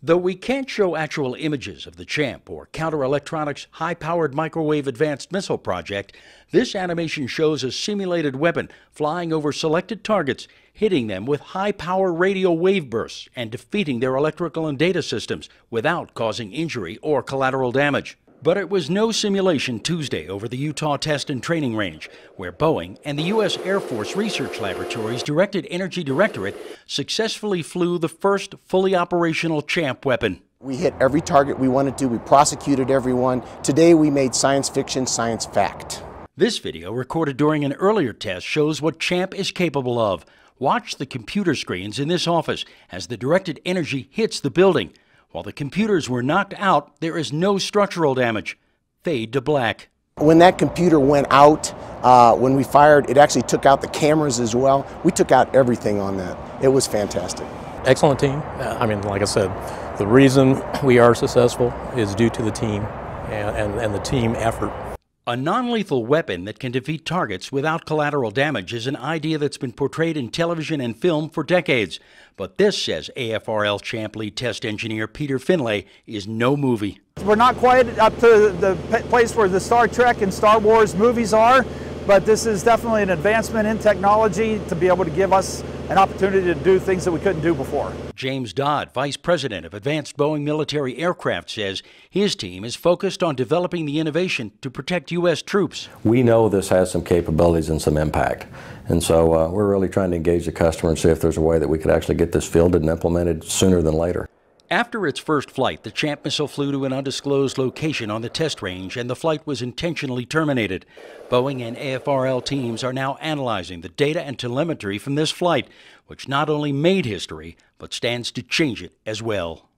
Though we can't show actual images of the CHAMP or Counter Electronics High-Powered Microwave Advanced Missile Project, this animation shows a simulated weapon flying over selected targets, hitting them with high-power radio wave bursts and defeating their electrical and data systems without causing injury or collateral damage. But it was no simulation Tuesday over the Utah Test and Training Range, where Boeing and the U.S. Air Force Research Laboratory's Directed Energy Directorate successfully flew the first fully operational CHAMP weapon. We hit every target we wanted to. We prosecuted everyone. Today we made science fiction science fact. This video, recorded during an earlier test, shows what CHAMP is capable of. Watch the computer screens in this office as the directed energy hits the building. While the computers were knocked out, there is no structural damage. Fade to black. When that computer went out, when we fired, it actually took out the cameras as well. We took out everything on that. It was fantastic. Excellent team. I mean, like I said, the reason we are successful is due to the team and the team effort. A non-lethal weapon that can defeat targets without collateral damage is an idea that's been portrayed in television and film for decades. But this, says AFRL CHAMP lead test engineer Peter Finlay, is no movie. We're not quite up to the place where the Star Trek and Star Wars movies are, but this is definitely an advancement in technology to be able to give us an opportunity to do things that we couldn't do before. James Dodd, Vice President of Advanced Boeing Military Aircraft, says his team is focused on developing the innovation to protect U.S. troops. We know this has some capabilities and some impact, and so we're really trying to engage the customer and see if there's a way that we could actually get this fielded and implemented sooner than later. After its first flight, the CHAMP missile flew to an undisclosed location on the test range, and the flight was intentionally terminated. Boeing and AFRL teams are now analyzing the data and telemetry from this flight, which not only made history, but stands to change it as well.